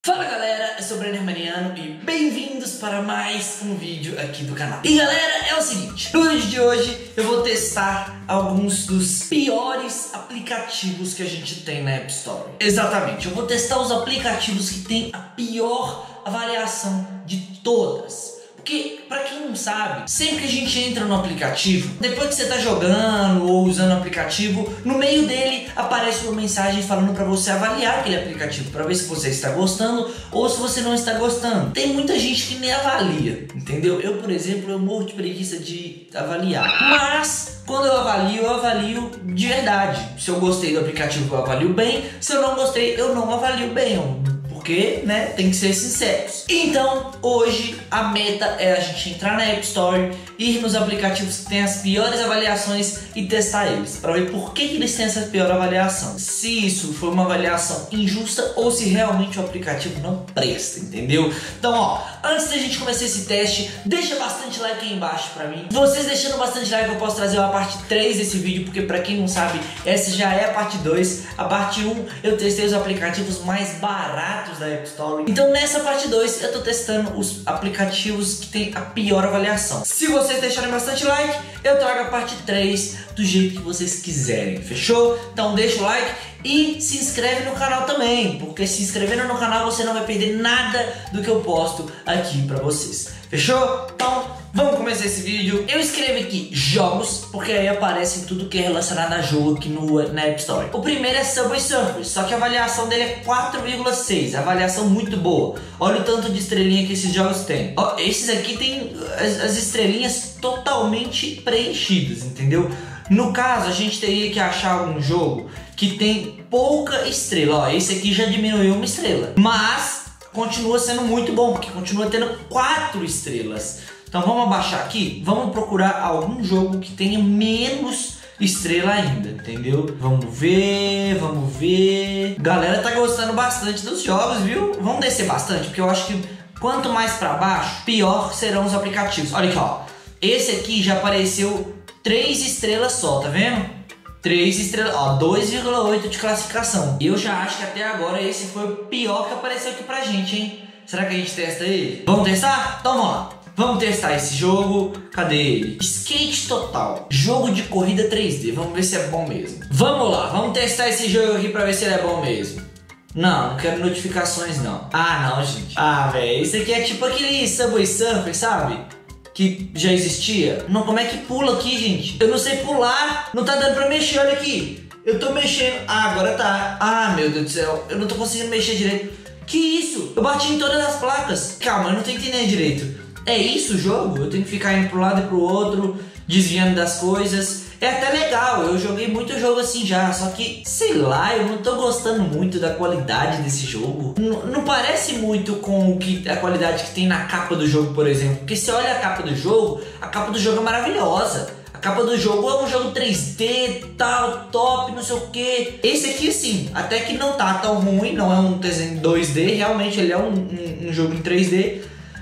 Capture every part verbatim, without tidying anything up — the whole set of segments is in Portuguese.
Fala galera, eu sou o Brenner Mariano e bem-vindos para mais um vídeo aqui do canal. E galera, é o seguinte, no vídeo de hoje eu vou testar alguns dos piores aplicativos que a gente tem na App Store. Exatamente, eu vou testar os aplicativos que tem a pior avaliação de todas. Porque, pra quem não sabe, sempre que a gente entra no aplicativo, depois que você tá jogando ou usando o aplicativo, no meio dele aparece uma mensagem falando pra você avaliar aquele aplicativo, pra ver se você está gostando ou se você não está gostando. Tem muita gente que nem avalia, entendeu? Eu, por exemplo, eu morro de preguiça de avaliar. Mas, quando eu avalio, eu avalio de verdade. Se eu gostei do aplicativo, eu avalio bem. Se eu não gostei, eu não avalio bem. Eu Porque, né, tem que ser sinceros. Então, hoje a meta é a gente entrar na App Store, ir nos aplicativos que tem as piores avaliações e testar eles, para ver por que, que eles têm essa pior avaliação. Se isso foi uma avaliação injusta ou se realmente o aplicativo não presta, entendeu? Então, ó, antes da gente começar esse teste, deixa bastante like aí embaixo pra mim. Vocês deixando bastante like, eu posso trazer uma parte três desse vídeo, porque pra quem não sabe, essa já é a parte dois. A parte um, eu testei os aplicativos mais baratos da App Store. Então nessa parte dois eu tô testando os aplicativos que tem a pior avaliação. Se vocês deixarem bastante like, eu trago a parte três do jeito que vocês quiserem, fechou? Então deixa o like e se inscreve no canal também, porque se inscrevendo no canal você não vai perder nada do que eu posto aqui pra vocês, fechou? Então vamos começar esse vídeo. Eu escrevi aqui jogos, porque aí aparece tudo que é relacionado a jogo aqui no, na App Store. O primeiro é Subway Surfers, só que a avaliação dele é quatro vírgula seis, avaliação muito boa. Olha o tanto de estrelinha que esses jogos têm. Ó, esses aqui tem as, as estrelinhas totalmente preenchidas, entendeu? No caso, a gente teria que achar algum jogo que tem pouca estrela. Ó, esse aqui já diminuiu uma estrela, mas continua sendo muito bom, porque continua tendo quatro estrelas. Então vamos abaixar aqui, vamos procurar algum jogo que tenha menos estrela ainda, entendeu? Vamos ver, vamos ver. Galera tá gostando bastante dos jogos, viu? Vamos descer bastante, porque eu acho que quanto mais pra baixo, pior serão os aplicativos. Olha aqui, ó. Esse aqui já apareceu três estrelas só, tá vendo? três estrelas, ó, dois vírgula oito de classificação. Eu já acho que até agora esse foi o pior que apareceu aqui pra gente, hein? Será que a gente testa ele? Vamos testar? Então vamos lá. Vamos testar esse jogo. Cadê ele? Skate Total. Jogo de corrida três D. Vamos ver se é bom mesmo. Vamos lá. Vamos testar esse jogo aqui pra ver se ele é bom mesmo. Não, não quero notificações não. Ah, não, gente. Ah, velho. Esse aqui é tipo aquele Subway Surfer, sabe? Que já existia. Não, como é que pula aqui, gente? Eu não sei pular. Não tá dando pra mexer, olha aqui. Eu tô mexendo. Ah, agora tá. Ah, meu Deus do céu. Eu não tô conseguindo mexer direito. Que isso? Eu bati em todas as placas. Calma, eu não tô entendendo direito. É isso o jogo? Eu tenho que ficar indo pro lado e pro outro, desviando das coisas. É até legal, eu joguei muito jogo assim já, só que, sei lá, eu não tô gostando muito da qualidade desse jogo. N não parece muito com o que, a qualidade que tem na capa do jogo, por exemplo. Porque se olha a capa do jogo, a capa do jogo é maravilhosa. A capa do jogo é um jogo três D, tal, top, não sei o que. Esse aqui sim, até que não tá tão ruim, não é um desenho dois D, realmente ele é um, um, um jogo em três D.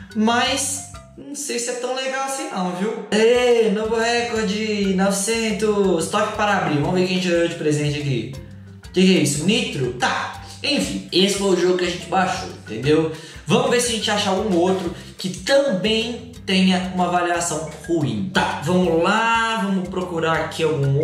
Mas não sei se é tão legal assim não, viu? Ei, novo recorde, novecentos, toque para abrir. Vamos ver quem a gente ganhou de presente aqui. O que, que é isso? Nitro? Tá, enfim, esse foi o jogo que a gente baixou, entendeu? Vamos ver se a gente acha algum outro que também tenha uma avaliação ruim. Tá, vamos lá, vamos procurar aqui algum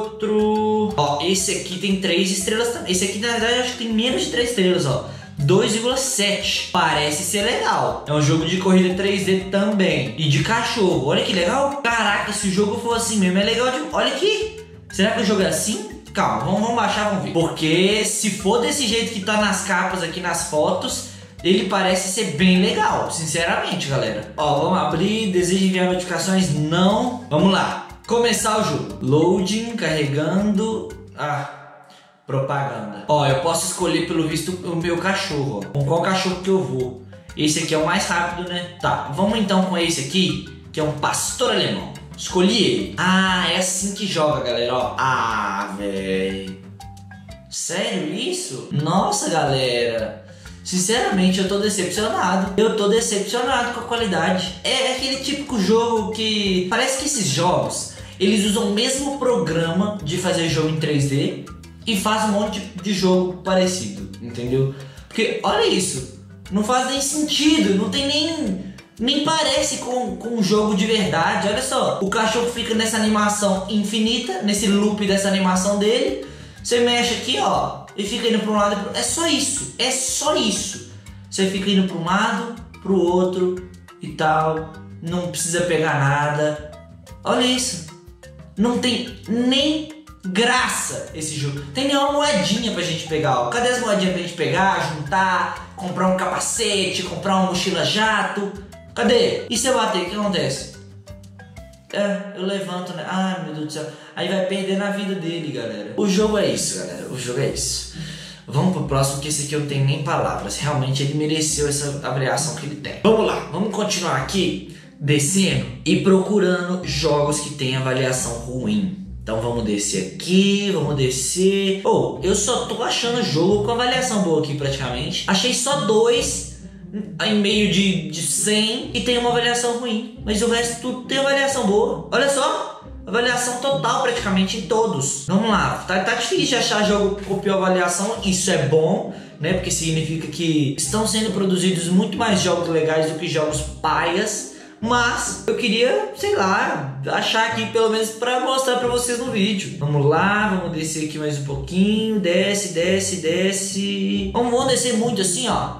outro. Ó, esse aqui tem três estrelas também. Esse aqui na verdade acho que tem menos de três estrelas, ó. dois vírgula sete. Parece ser legal. É um jogo de corrida três D também. E de cachorro. Olha que legal. Caraca, se o jogo for assim mesmo, é legal de... Olha aqui. Será que o jogo é assim? Calma, vamos, vamos baixar, vamos ver. Porque se for desse jeito que tá nas capas aqui, nas fotos, ele parece ser bem legal. Sinceramente, galera. Ó, vamos abrir. Deseja enviar notificações? Não. Vamos lá. Começar o jogo. Loading, carregando. Ah... Propaganda. Ó, eu posso escolher pelo visto o meu cachorro, ó. Com qual cachorro que eu vou? Esse aqui é o mais rápido, né? Tá, vamos então com esse aqui, que é um pastor alemão. Escolhi ele. Ah, é assim que joga, galera, ó. Ah, velho. Sério isso? Nossa, galera. Sinceramente, eu tô decepcionado. Eu tô decepcionado com a qualidade. É aquele típico jogo que... Parece que esses jogos, eles usam o mesmo programa de fazer jogo em três D e faz um monte de jogo parecido, entendeu? Porque olha isso, Não faz nem sentido, não tem nem... Nem parece com, com um jogo de verdade. Olha só, o cachorro fica nessa animação infinita, nesse loop dessa animação dele. Você mexe aqui, ó, e fica indo para um lado e pro... É só isso, é só isso. Você fica indo para um lado, pro outro e tal. Não precisa pegar nada. Olha isso. Não tem nem graça esse jogo. Tem nenhuma moedinha pra gente pegar, ó. Cadê as moedinhas pra gente pegar, juntar, comprar um capacete, comprar uma mochila jato? Cadê? E se eu bater, o que acontece? É, eu levanto, né? Ai, meu Deus do céu. Aí vai perder na vida dele, galera. O jogo é isso, galera. O jogo é isso. Vamos pro próximo, que esse aqui eu não tenho nem palavras. Realmente ele mereceu essa avaliação que ele tem. Vamos lá, vamos continuar aqui, descendo e procurando jogos que tem avaliação ruim. Então vamos descer aqui, vamos descer. Oh, eu só tô achando jogo com avaliação boa aqui praticamente. Achei só dois em meio de, de cem e tem uma avaliação ruim. Mas o resto tudo tem avaliação boa. Olha só, avaliação total praticamente em todos. Vamos lá, tá, tá difícil de achar jogo com pior avaliação. Isso é bom, né? Porque significa que estão sendo produzidos muito mais jogos legais do que jogos paias. Mas eu queria, sei lá, achar aqui pelo menos pra mostrar pra vocês no vídeo. Vamos lá, vamos descer aqui mais um pouquinho. Desce, desce, desce. Vamos, vamos descer muito assim, ó.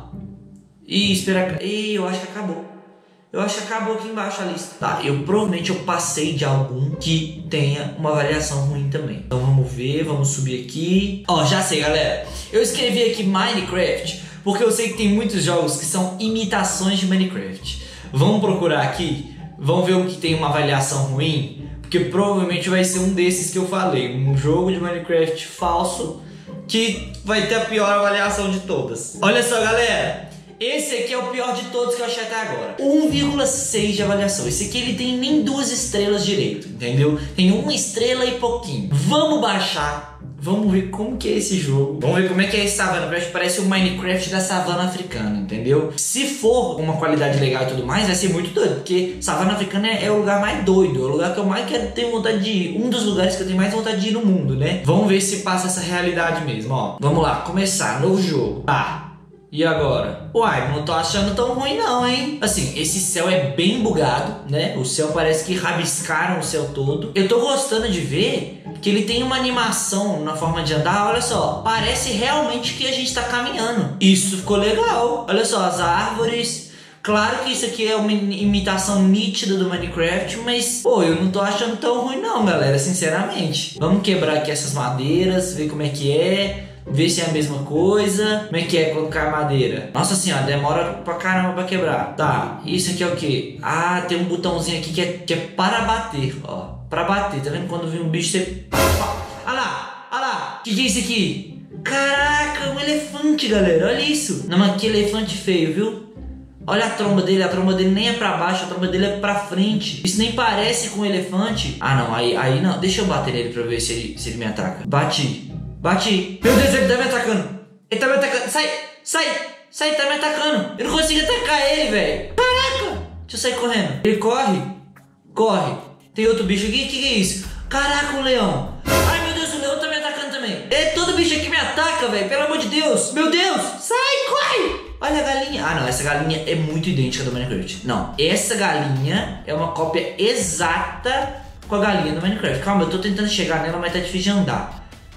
E esperar... Ih, eu acho que acabou. Eu acho que acabou aqui embaixo a lista. Tá, eu provavelmente eu passei de algum que tenha uma avaliação ruim também. Então vamos ver, vamos subir aqui. Ó, já sei, galera. Eu escrevi aqui Minecraft porque eu sei que tem muitos jogos que são imitações de Minecraft. Vamos procurar aqui, vamos ver o que tem uma avaliação ruim, porque provavelmente vai ser um desses que eu falei, um jogo de Minecraft falso que vai ter a pior avaliação de todas. Olha só, galera, esse aqui é o pior de todos que eu achei até agora. um vírgula seis de avaliação. Esse aqui ele tem nem duas estrelas direito, entendeu? Tem uma estrela e pouquinho. Vamos baixar. Vamos ver como que é esse jogo. Vamos ver como é que é esse savana. Parece o Minecraft da savana africana, entendeu? Se for uma qualidade legal e tudo mais, vai ser muito doido. Porque savana africana é, é o lugar mais doido. É o lugar que eu mais quero ter vontade de ir. Um dos lugares que eu tenho mais vontade de ir no mundo, né? Vamos ver se passa essa realidade mesmo, ó. Vamos lá, começar. Novo jogo. Tá. E agora? Uai, não tô achando tão ruim não, hein? Assim, esse céu é bem bugado, né? O céu parece que rabiscaram o céu todo. Eu tô gostando de ver que ele tem uma animação na forma de andar. Olha só, parece realmente que a gente tá caminhando. Isso ficou legal. Olha só, as árvores. Claro que isso aqui é uma imitação nítida do Minecraft, mas, pô, eu não tô achando tão ruim não, galera, sinceramente. Vamos quebrar aqui essas madeiras, ver como é que é. Ver se é a mesma coisa. Como é que é quando cai madeira? Nossa senhora, demora pra caramba pra quebrar. Tá, isso aqui é o que? Ah, tem um botãozinho aqui que é, que é para bater, ó. Pra bater, tá vendo? Quando vem um bicho, você... Olha lá, olha lá. O que, que é isso aqui? Caraca, um elefante, galera. Olha isso. Não, mas que elefante feio, viu? Olha a tromba dele, a tromba dele nem é pra baixo, a tromba dele é pra frente. Isso nem parece com um elefante. Ah, não, aí, aí não. Deixa eu bater nele pra ver se ele, se ele me ataca. Bate. Bati. Meu Deus, ele tá me atacando. Ele tá me atacando. Sai, sai, sai, tá me atacando. Eu não consigo atacar ele, velho. Caraca. Deixa eu sair correndo. Ele corre. Corre. Tem outro bicho aqui? O que, que é isso? Caraca, um leão. Ai, meu Deus, o leão tá me atacando também. É, todo bicho aqui me ataca, velho. Pelo amor de Deus. Meu Deus. Sai, corre. Olha a galinha. Ah, não, essa galinha é muito idêntica do Minecraft. Não, essa galinha é uma cópia exata com a galinha do Minecraft. Calma, eu tô tentando chegar nela, mas tá difícil de andar.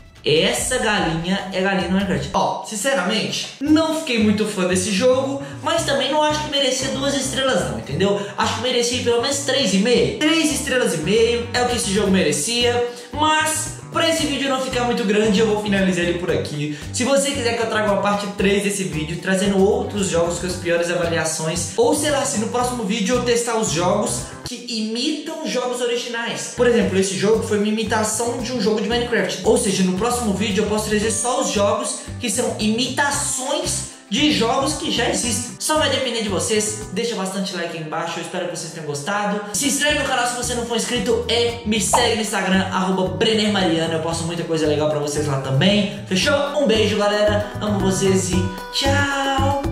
Essa galinha é galinha do Minecraft. Ó, sinceramente, não fiquei muito fã desse jogo, mas também não acho que merecia duas estrelas não, entendeu? Acho que merecia pelo menos três e meio. Três estrelas e meio é o que esse jogo merecia, mas... Para esse vídeo não ficar muito grande, eu vou finalizar ele por aqui. Se você quiser que eu traga uma parte três desse vídeo, trazendo outros jogos com as piores avaliações, ou sei lá, se no próximo vídeo eu testar os jogos que imitam jogos originais. Por exemplo, esse jogo foi uma imitação de um jogo de Minecraft. Ou seja, no próximo vídeo eu posso trazer só os jogos que são imitações de jogos que já existem. Só vai depender de vocês. Deixa bastante like aí embaixo. Eu espero que vocês tenham gostado. Se inscreve no canal se você não for inscrito e me segue no Instagram, arroba Brenner Mariano. Eu posto muita coisa legal pra vocês lá também. Fechou? Um beijo, galera. Amo vocês e tchau!